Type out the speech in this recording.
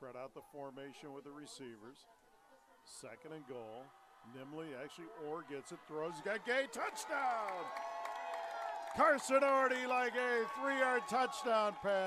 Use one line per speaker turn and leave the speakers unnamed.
Spread out the formation with the receivers. 2nd and goal. Nimley, actually, Orr gets it, throws, he's got Gay, touchdown! Carson Orty like a 3-yard touchdown pass.